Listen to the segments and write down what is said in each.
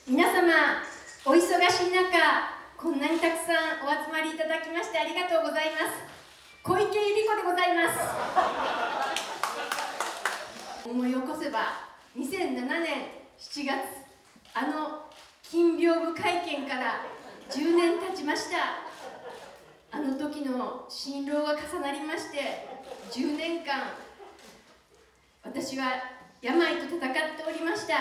皆様、お忙しい中、こんなにたくさんお集まりいただきましてありがとうございます。小池百合子でございます。思い起こせば、2007年7月、あの金屏風会見から10年経ちました。あの時の心労が重なりまして、10年間、私は病と戦っておりました。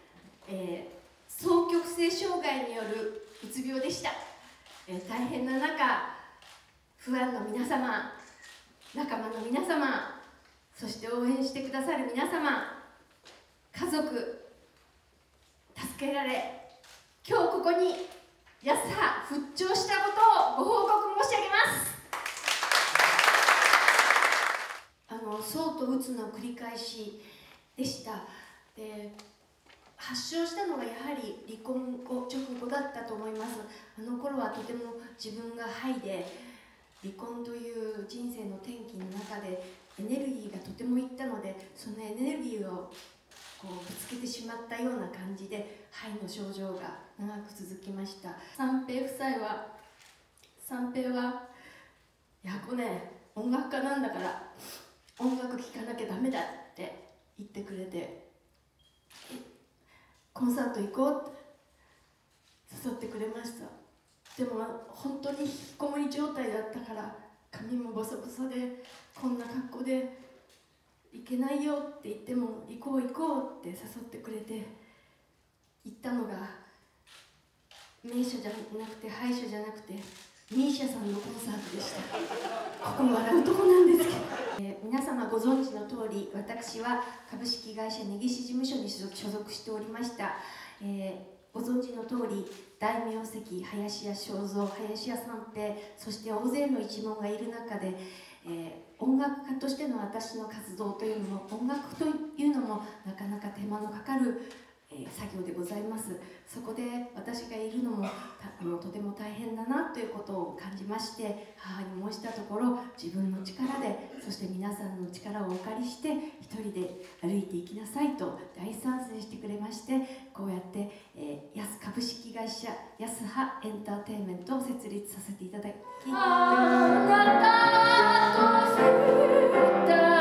双極性障害によるうつ病でした。大変な中、ファンの皆様、仲間の皆様、そして応援してくださる皆様、家族、助けられ、今日ここに安葉復調したことをご報告申し上げます。そうとうつの繰り返しでした。発症したのがやはり離婚後直後だったと思います。あの頃はとても自分がハイで、離婚という人生の転機の中でエネルギーがとてもいったので、そのエネルギーをぶつけてしまったような感じでハイの症状が長く続きました。三平は「いやこね、音楽家なんだから音楽聴かなきゃダメだ」って言ってくれて、コンサート行こうって誘ってくれました。でも本当に引きこもり状態だったから、髪もボサボサでこんな格好で行けないよって言っても、行こう行こうって誘ってくれて行ったのが、名車じゃなくてハイ車じゃなくてミーシャさんのコンサートでした。ここ笑うとこなんですけど、皆様ご存知の通り、私は株式会社根岸事務所に所属しておりました。ご存知の通り、大名跡、林家正蔵、林家三平、そして大勢の一門がいる中で、音楽家としての私の活動というのも、音楽というのもなかなか手間のかかる作業でございます。そこで私がいるのもとても大変だなということを感じまして、母に申したところ、自分の力で、そして皆さんの力をお借りして一人で歩いていきなさいと大賛成してくれまして、こうやって株式会社安葉エンターテインメントを設立させていただき、あなたと